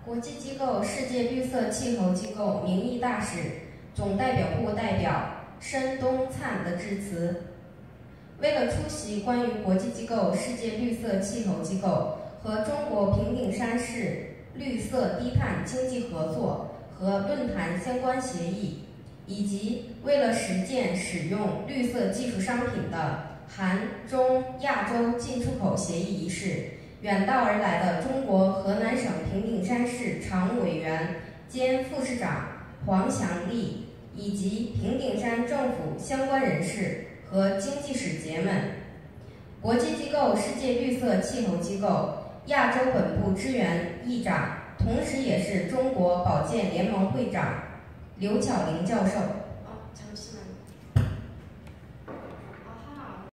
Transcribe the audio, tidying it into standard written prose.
国际机构世界绿色气候机构名誉大使、总代表部代表申东灿的致辞。为了出席关于国际机构世界绿色气候机构和中国平顶山市绿色低碳经济合作和论坛相关协议，以及为了实践使用绿色技术商品的韩中亚洲进出口协议仪式，远道而来的中国河南省平顶山市常务委员兼副市长黄祥利以及平顶山政府相关人士和经济使节们，国际机构世界绿色气候机构亚洲本部支援议长，同时也是中国保健联盟会长刘巧玲教授。잠시